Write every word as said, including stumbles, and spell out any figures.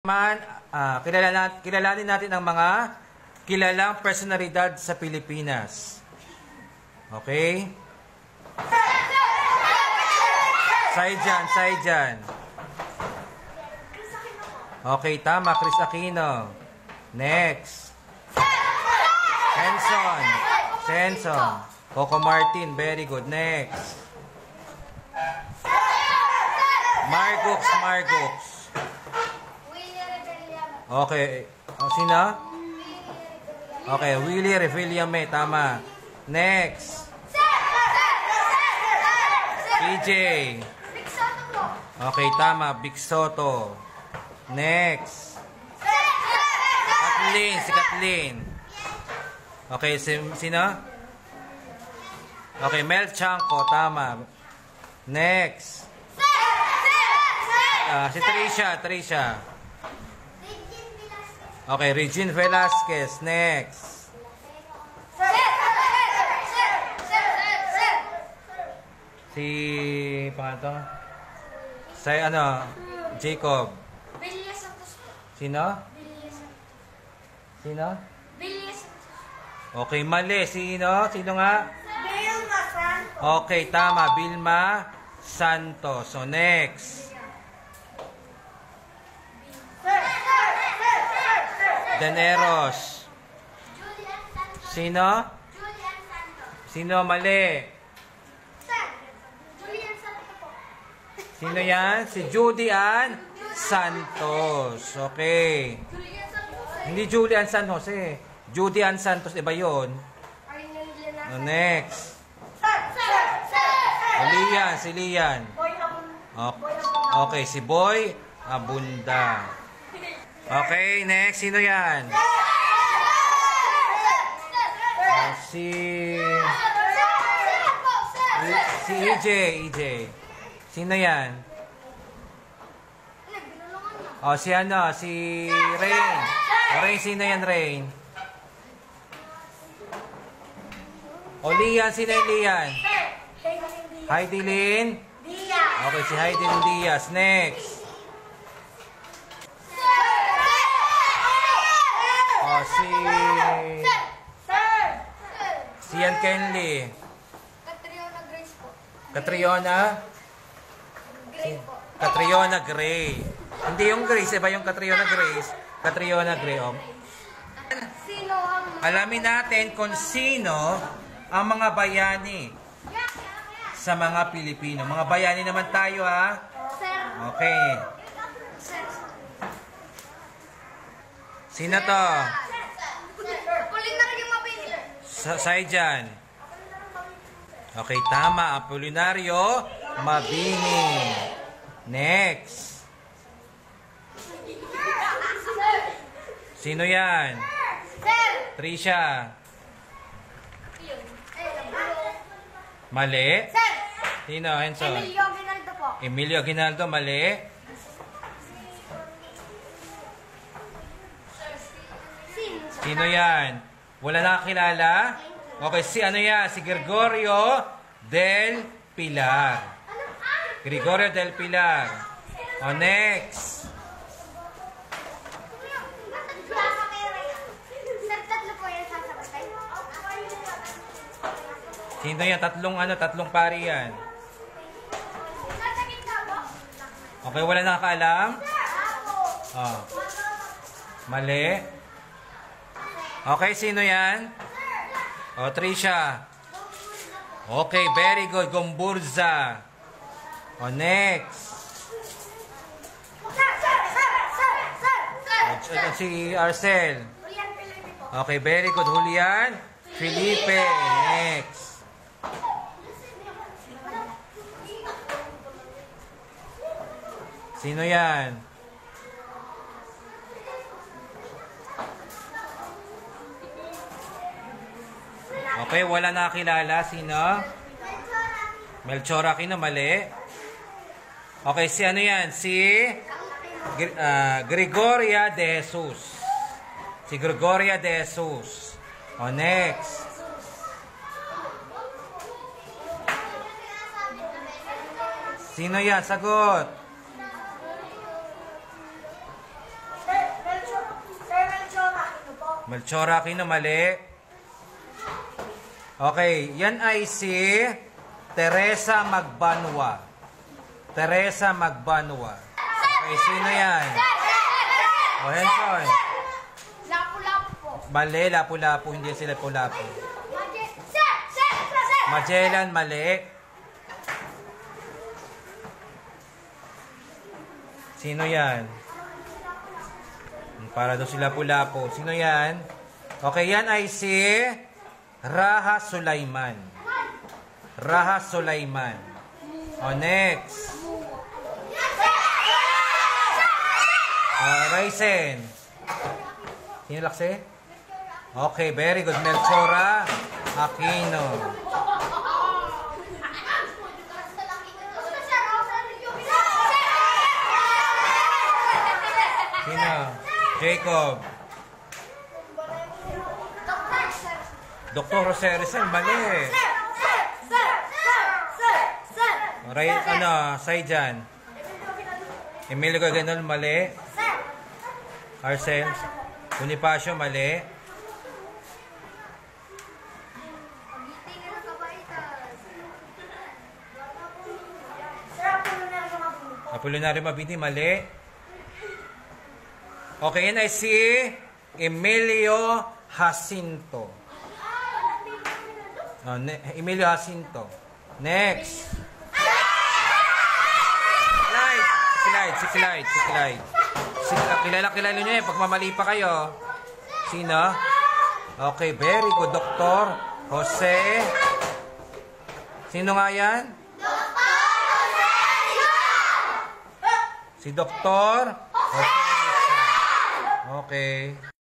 Man, uh, kilala, kilalanin natin ang mga kilalang personalidad sa Pilipinas. Okay? Side dyan, side dyan. Okay, tama. Chris Aquino. Next. Senson. Senson. Coco Martin. Very good. Next. Margux, Margux. Okay. Oh, sino? Okay, Willie Revillame. Tama. Next. P J. Okay, tama. Big Soto. Next. Kathleen. Si Kathleen. Okay, si, sino? Okay, Mel Chanco. Tama. Next. Uh, si Trisha. Trisha. Okay, Regine Velasquez. Next. Si... Paano to? Si ano? Jacob. Sino? Sino? Okay, mali. Sino? Sino nga? Vilma Santos. Okay, tama. Vilma Santos. So, next. Daneros. Sino? Sino? Mali. Sino yan? Si Judy Ann Santos. Okay. Hindi Julian San Jose. Judy Ann Santos. Iba yun. No, next. O, Lian. Si Lian. Okay. Si Boy Abunda. Okay. Next. Sino yan? Uh, si... Si E J. E J. Sino yan? O, si ano? Si Rain. O, Rain. Sino yan, Rain? O, Lian. Sino yung Lian? Heidi Lynn? Okay, si Heidi Lynn Diaz. Next. O, si... Si Ian Kenley. Catriona Grace po. Catriona? Gray po. Catriona Gray. Hindi yung Grace, iba yung Catriona Grace. Catriona Gray. Oh. Sino ang... Alamin natin kung sino ang mga bayani sa mga Pilipino. Mga bayani naman tayo, ha? Sir. Okay. Sir. Sino to? Kulinar yung mabini. Sa side dyan. Okay, tama. Apolinario Mabini. Next. Sino yan? Sir. Trisha. Mali. Sir. Sino, Enzo? Emilio Ginaldo po. Emilio Aguinaldo, mali. Sino? Sino yan? Wala nakakilala? Okay, si ano yan? Si Gregorio del Pilar. Gregorio del Pilar. O, next. Sir, tatlo po yan sasabay. Sino yan? Tatlong ano? Tatlong pari yan. Nasa gitna po. Okay, wala nakakaalam? Oh. Mali. Okay, sino yan? O, Trisha. Okay, very good. Gomburza. O, next. Sir, sir, sir, sir, sir, sir. Ito si Arcel. Julian Felipe po. Okay, very good. Julian Felipe. Next. Sino yan? Okay, wala nakakilala. Sino? Melchor Aquino, mali. Okay, si ano yan? Si Gr- uh, Gregoria de Jesus. Si Gregoria de Jesus. O, next. Sino yan? Sagot. Melchora Aquino, mali. Okay, yan ay si Teresa Magbanwa. Teresa Magbanwa. Okay, sino yan? O, Henson. Lapu-lapu po. Mali, Lapu-Lapu. Hindi sila Lapu-Lapu. Sir! Sir! Sir! Magellan, mali. Sino yan? Para doon sila Lapu-Lapu. Sino yan? Okay, yan ay si Raha Sulaiman. Raha Sulaiman. O, next. Uh, Raisen. Sino lakse? Okay, very good. Melchora Aquino. Sino? Jacob. Doctor Jose Rizal, mali. Sir! Sir! Sir! Sir! Sir! Ray, ano, Saijan. Emilio Gaganol, mali. Sir! Arcel. Bonifacio, mali. Apolinario Mabini, mali. Okay, yan ay si Emilio Jacinto. Oh, ne Emilio Jacinto. Next. Clyde. Si Clyde, si Clyde, si Clyde. Si, kilala, kilala nyo yan. Pagmamali pa kayo. Sino? Okay, very good. Doctor Jose. Sino nga yan? Si Doctor Jose Rizal. Okay.